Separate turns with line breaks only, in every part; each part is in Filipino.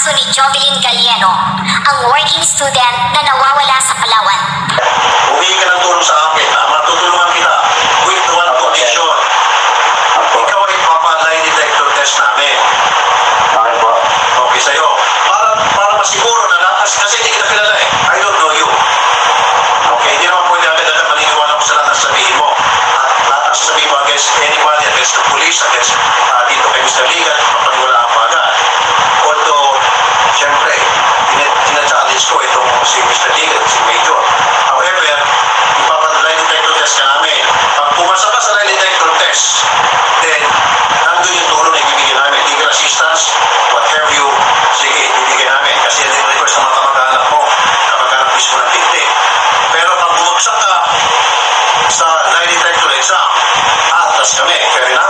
kaso ni Jovelyn Galiano, ang working student na nawawala sa Palawan.
Humingi ka ng tulong sa akin, matutulungan kita with one condition. Ikaw ay papa-lie detector test namin.
Bakit po?
Okay sa'yo. Para masiguro na lahat, kasi hindi kita kilala eh. I don't know you. Okay, hindi naman pwede agad-agad maniniwala ko sa lahat ng sabihin mo. At lahat ng sabihin mo against anybody, against the police, against dito kay Mr. Ligan, mapaniwala ka pa agad. Although, siyempre, tina-challenge ko itong si Mr. Ligan, si Major. However, ipapa-lie detector test ka namin. Pag pumasa ka sa lie detector test, then, nandun yung tulong na ibibigay namin. Legal assistance, what have you, sige, ibibigay namin. Kasi yan yung request ng mga kamag-anak mo, kamag-anak mismo ng victim. Pero pag bumagsak ka sa lie detector exam, atras kami, fair enough?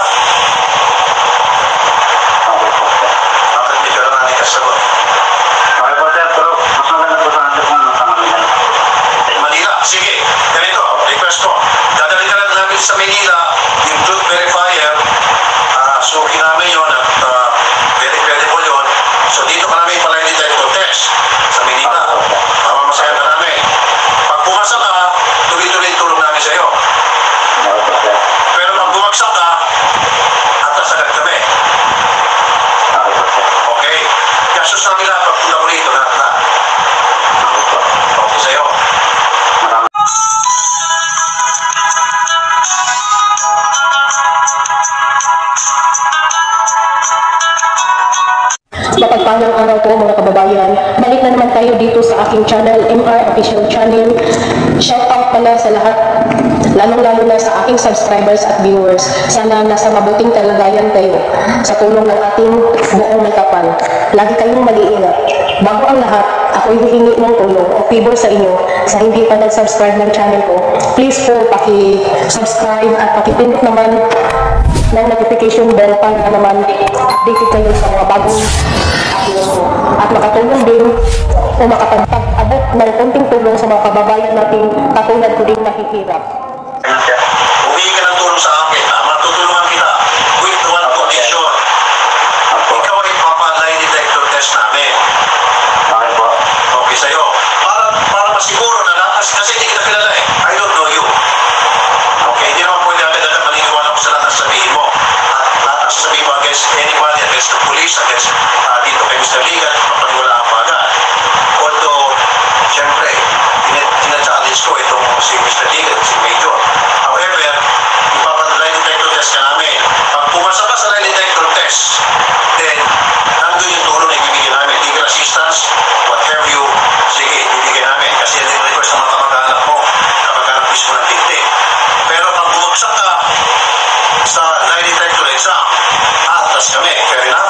Bakit hindi ka lang natin kasagot?
Okay po sir, pero mas maganda po sa akin kung nasa Manila.
Manila, sige, ganito, request ko. Dadali ka lang namin sa Manila yung truth verifier. Suki namin yun at very credible yun. So dito ka namin pala yung detector test sa Manila. Masaya ka namin. Pag pumasa ka, tuloy-tuloy yung tulong namin sa'yo.
Okay po sir.
Pero pag bumagsak ka, atas agad kami.
Okay po sir.
Okay? Kasus namin lahat, pagpunta ko rito, lahat.
Okay po.
Okay sa'yo.
Maraming
Mapagpalang araw po mga kababayan. Balik na naman tayo dito sa aking channel, MR Official Channel. Shout out pala sa lahat, lalong-lalo na sa aking subscribers at viewers. Sana nasa mabuting kalagayan kayo sa tulong ng ating buong may kapal. Lagi kayong mag-iingat. Bago ang lahat, ako'y hihingi ng tulong o favor sa inyo sa hindi pa nag-subscribe ng channel ko. Please po, paki-subscribe at pakipindot naman ng notification bell para naman updated kayo sa mga bagong upload ko. At makatulong din o makapag-abot ng konting tulong sa mga kababayan natin katulad ko din mahihirap.
Humingi ka ng tulong sa akin, matutulungan kita with one condition. Ikaw ay papa-lie detector test namin.
bakit po?
Okay sa'yo. Para masiguro na lahat, kasi hindi kita kilala eh. I don't know you. Okay, hindi naman pwede agad-agad maniniwala ko sa lahat ng sabihin mo. At lahat ng sabihin mo against anybody, against the police, against dito kay Mr. Ligan, mapaniwala ka pa agad. Although, siyempre, tina-challenge ko itong si Mr. Ligan, si Major. However, ipapa-lie detector test ka namin. Pag pumasa ka sa lie detector test, then, nandun yung tulong na ibibigay namin. Legal assistance, what have you, sige, ibibigay namin. Kasi yan yung request ng mga kamag-anak mo, kamag-anak mismo ng victim. Pero pag bumagsak ka sa lie detector exam, atras kami, fair enough?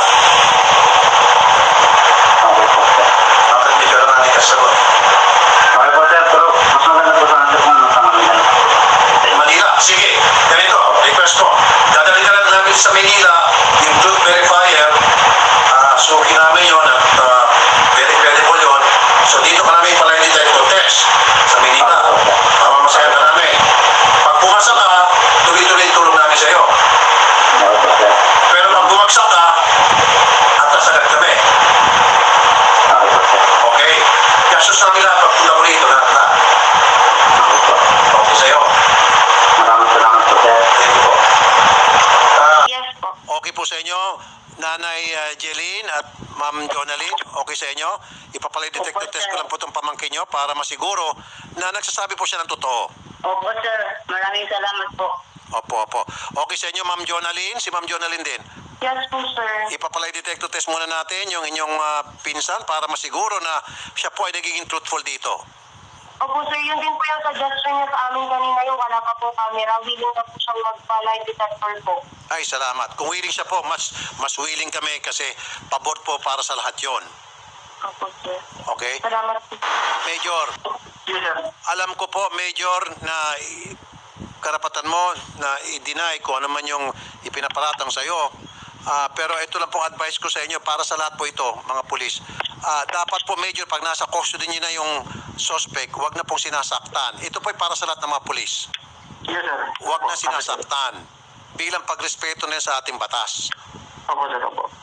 Okay po sir.
Bakit hindi ka lang natin kasagot?
Okay po sir, pero mas maganda po sa akin kung nasa Manila.
Manila, sige, ganito, request ko. Dadali ka lang namin sa Manila yung truth verifier. Suki namin yun at very credible yun. So dito ka namin pala yung detector test sa Manila. Masaya ka namin. Pag pumasa ka, tuloy-tuloy yung tulong namin sa'yo.
Okay po sir.
Pero pag bumagsak ka, atas agad kami.
Okay po sir.
Okay? Kasus namin lahat, pagpunta ko rito, lahat.
Okay po.
Okay sa'yo.
Maraming salamat po sir.
Thank you po.
Yes po.
Okay po sa inyo, Nanay Jeline at Ma'am Jonalyn, okay sa inyo? Ipapalay detector test ko lang po itong pamangkin nyo para masiguro na nagsasabi po siya ng totoo.
Opo, sir. Maraming salamat po.
Opo. Okay sa inyo, Ma'am Jonalyn? Si Ma'am Jonalyn din.
Yes po, sir.
Ipapalay detector test muna natin yung inyong pinsan para masiguro na siya po ay nagiging truthful dito.
Opo, sir. Yun din po yung suggestion niya sa amin kanina yung wala pa po camera. Willing na po siyang mag-lie detector po.
Ay, salamat. Kung willing siya po, mas willing kami kasi pabor po para sa lahat yon.
Opo, sir.
Okay?
Salamat po.
Major,
Yes, sir.
alam ko po, Major, na karapatan mo na i-deny kung ano man yung ipinaparatang sa'yo. Pero ito lang pong advice ko sa inyo para sa lahat po ito, mga pulis. Dapat po, Major, pag nasa custody niyo na yung suspect, huwag na pong sinasaktan. Ito po ay para sa lahat ng mga pulis.
Yes, sir.
Huwag na sinasaktan bilang pagrespeto na sa ating batas.
Opo, sir. Opo.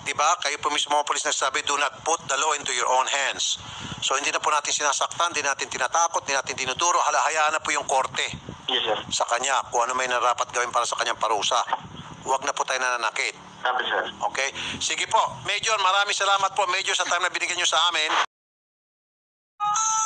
di ba? Kayo po mismo mga polis nagsabi, do not put the law into your own hands. So hindi na po natin sinasaktan, hindi natin tinatakot, hindi natin tinuturo, hayaan na po yung korte
Yes, sir.
sa kanya kung ano may narapat gawin para sa kanyang parusa. Huwag na po tayo nananakit.
Sabi, sir.
Okay? Sige po, Major, maraming salamat po, Major, sa time na binigyan nyo sa amin.